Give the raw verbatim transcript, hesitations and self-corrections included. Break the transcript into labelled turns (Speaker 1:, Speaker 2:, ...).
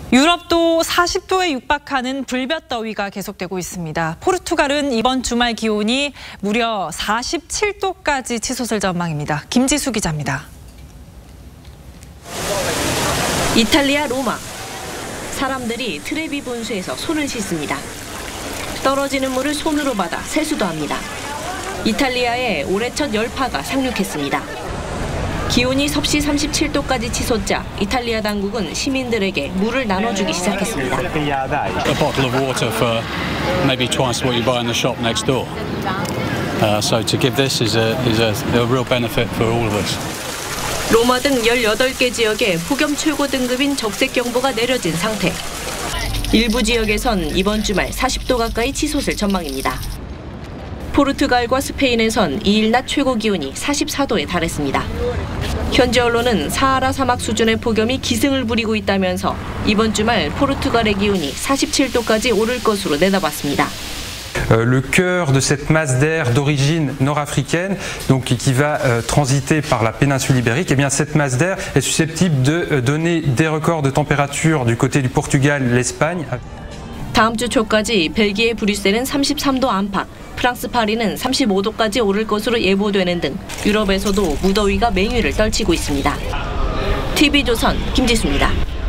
Speaker 1: 유럽도 사십 도에 육박하는 불볕더위가 계속되고 있습니다. 포르투갈은 이번 주말 기온이 무려 사십칠 도까지 치솟을 전망입니다. 김지수 기자입니다.
Speaker 2: 이탈리아 로마. 사람들이 트레비 분수에서 손을 씻습니다. 떨어지는 물을 손으로 받아 세수도 합니다. 이탈리아에 올해 첫 열파가 상륙했습니다. 기온이 섭씨 삼십칠 도까지 치솟자 이탈리아 당국은 시민들에게 물을 나눠주기 시작했습니다.
Speaker 3: A bottle of water for maybe twice what you buy in the shop next door. Uh, so to give this is a is a, a real benefit for all of us.
Speaker 2: 로마 등 열여덟 개 지역에 폭염 최고 등급인 적색 경보가 내려진 상태. 일부 지역에선 이번 주말 사십 도 가까이 치솟을 전망입니다. 포르투갈과 스페인에선 이일 낮 최고 기온이 사십사 도에 달했습니다. 현지 언론은 사하라 사막 수준의 폭염이 기승을 부리고 있다면서 이번 주말 포르투갈의 기온이 사십칠 도까지 오를 것으로 내다봤습니다.
Speaker 4: Le cœur de cette masse d'air d'origine nord-africaine, donc qui va euh, transiter par la péninsule ibérique, et bien cette masse d'air est susceptible de euh, donner des records de température du côté du Portugal, l'Espagne.
Speaker 2: 다음 주 초까지 벨기에 브뤼셀은 삼십삼 도 안팎, 프랑스 파리는 삼십오 도까지 오를 것으로 예보되는 등 유럽에서도 무더위가 맹위를 떨치고 있습니다. 티비조선 김지수입니다.